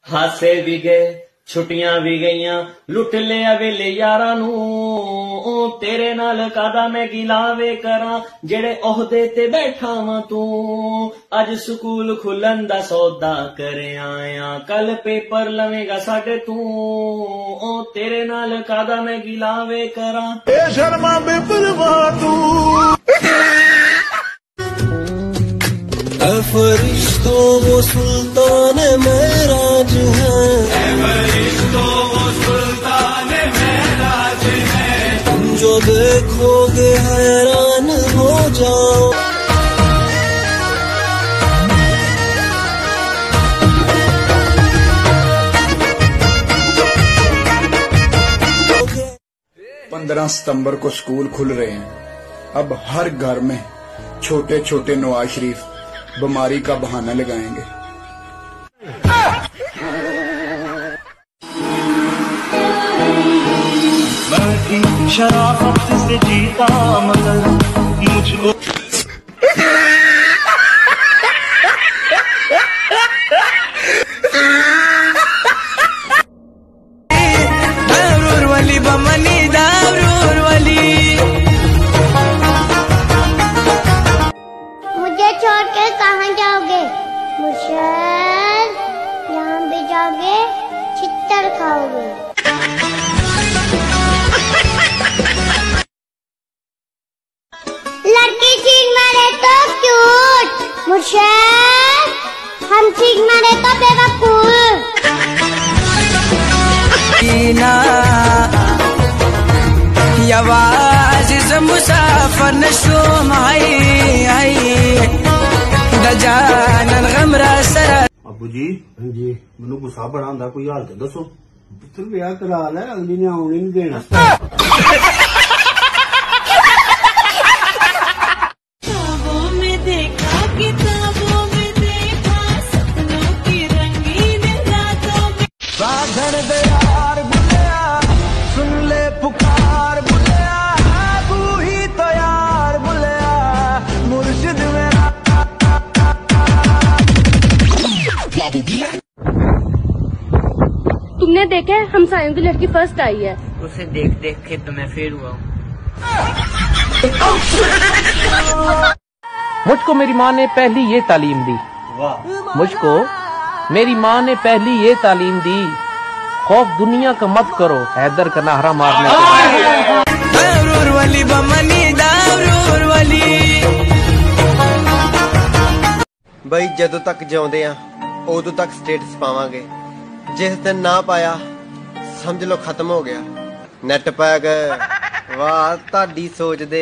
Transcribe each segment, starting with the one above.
हासे भी गए छुट्टियां भी गईयां लुट लिया वेले यारां नू तेरे नाल कादा मैं गिलावे करा जेड़े ओहदे ते बैठा वां तू अज स्कूल खुलन दा सौदा करे आया कल पेपर लवेगा साडे तू तेरे नाल कादा मैं गिलावे करा ए शर्मा बेपरवाह तू फरिश्तों वो सुल्तान महराज है वो सुल्तान महराज है तुम जो देखोगे हैरान हो जाओ पंद्रह सितंबर को स्कूल खुल रहे हैं। अब हर घर में छोटे छोटे नवाज शरीफ बीमारी का बहाना लगाएंगे। मैं शराफत से जीता मगर मुझको दारूर वाली बमनी दारूर वाली मुझे छोड़ के कहाँ जाओगे मुर्शद? यहाँ भी जाओगे छित्तर खाओगे। लड़की चीख मारे तो क्यूट मुर्शद, हम चीख मारे तो बेवकूफ। आवाज से मुसाफर नशो माई आई दजानन गमरा सरा अबू जी जी मैनू गुस्सा बड़ा हुंदा कोई हाल ते दसो पुत्र ब्याह करा लै अगली ने आउण ही नहीं देना। तुमने देखा है हमसायों की लड़की फर्स्ट आई है। उसे देख देख के तो मैं फेल हुआ हूँ। मुझको मेरी माँ ने पहली ये तालीम दी। मुझको मेरी माँ ने पहली ये तालीम दी खौफ दुनिया का मत करो हैदर का नाहरा मारने दारूर वाली बमनी दारूर वाली बई जदों तक जिउंदे आ उदों तक स्टेटस पावांगे जिस दिन ना पाया समझ लो खत्म हो गया। नेट पैक वाह ताड़ी सोच दे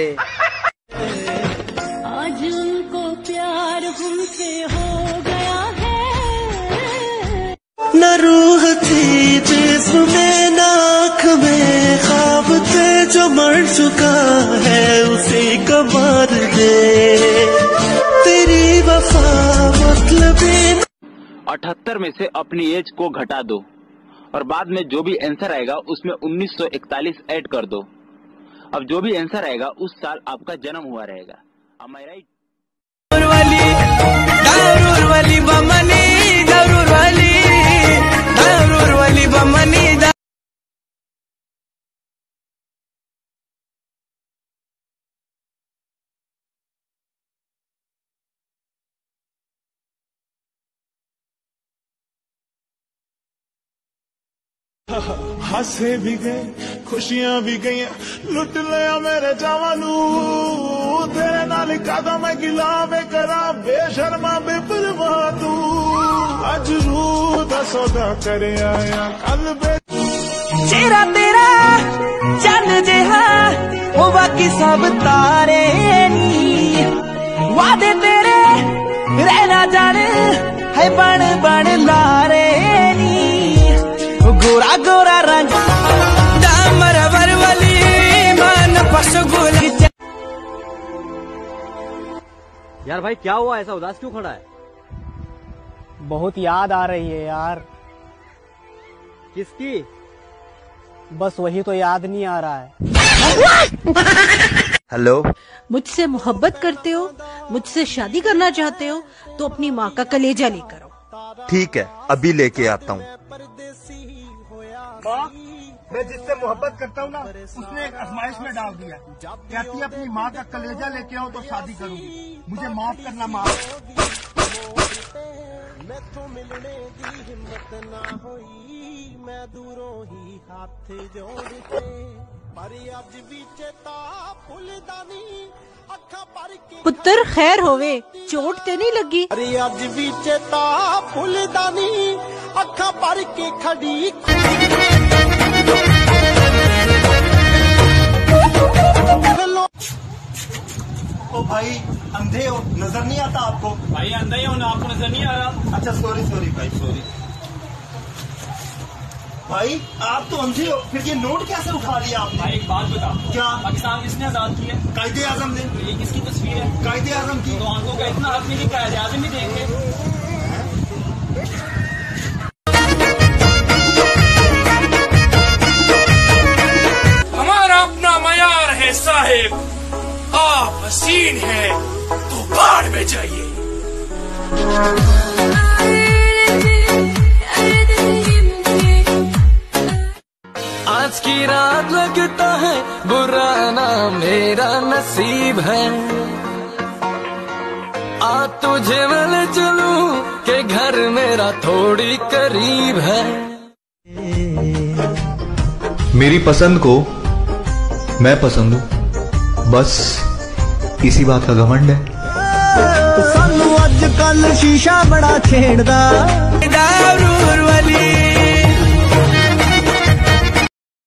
आज उनको प्यार हमसे हो गया है न रूह थी जिसमें न आँख में ख्वाब थे जो मर चुका है उसी को मार दे तेरी वफा मतलब 78 में से अपनी एज को घटा दो और बाद में जो भी आंसर आएगा उसमें 1941 ऐड कर दो। अब जो भी आंसर आएगा उस साल आपका जन्म हुआ रहेगा। Am I right? दारूर वाली बमनी दारूर वाली बमनी हासे भी गए खुशियां भी गई लुट लिया मेरे जावानू तेरे नाल कादा मैं गिलावे करा बेशर्मा बेपरवाह तू अज रूह दा सौदा करे आया कल बे चेहरा तेरा चंद जिहा हो बाकी सब तारे नी वादे तेरे रहना जाने है बन बन लारे नी गोरा गोरा रंग दामर वरवली मन पशुगुल। यार भाई क्या हुआ ऐसा उदास क्यों खड़ा है? बहुत याद आ रही है यार। किसकी? बस वही तो याद नहीं आ रहा है। हेलो मुझसे मोहब्बत करते हो, मुझसे शादी करना चाहते हो तो अपनी माँ का कलेजा लेकर आओ। ठीक है, अभी लेके आता हूँ। माँ, मैं जिससे मोहब्बत करता हूँ ना, उसने एक आजमाइश में डाल दिया। कहती है अपनी माँ का कलेजा लेके आओ तो शादी करूंगी। मुझे माफ करना माँ। मिलने की हिम्मत ना होई, मैं दूरों ही हाथ जोड़ के, पर आज भी चेता फुलदानी अखा पर के। पुत्र खैर होवे, चोट ते नहीं लगी? अरे आज भी चेता फुलदानी अखा पर के खड़ी। ओ भाई, अंधे हो, नजर नहीं आता आपको? भाई अंधा ही हो ना, आपको नजर नहीं आ रहा? अच्छा सॉरी भाई, सॉरी भाई। आप तो अंधे हो, फिर ये नोट कैसे उठा लिया आपने? भाई एक बात बता, क्या? पाकिस्तान किसने आजाद किया? कायदे आजम ने। ये किसकी तस्वीर है? कायदे आजम की। तो आंखों का इतना हक नहीं कि कायदे आजम भी देखे। हमारा अपना मयार है साहिब, आप हसीन है तो बाढ़ में जाइए। आज की रात लगता है बुरा ना मेरा नसीब है, आ तुझे मिल चलूं के घर मेरा थोड़ी करीब है। मेरी पसंद को मैं पसंद हूँ, बस इसी बात का घमंड है। सानू अज कल शीशा बड़ा छेड़दा, दारूर वाली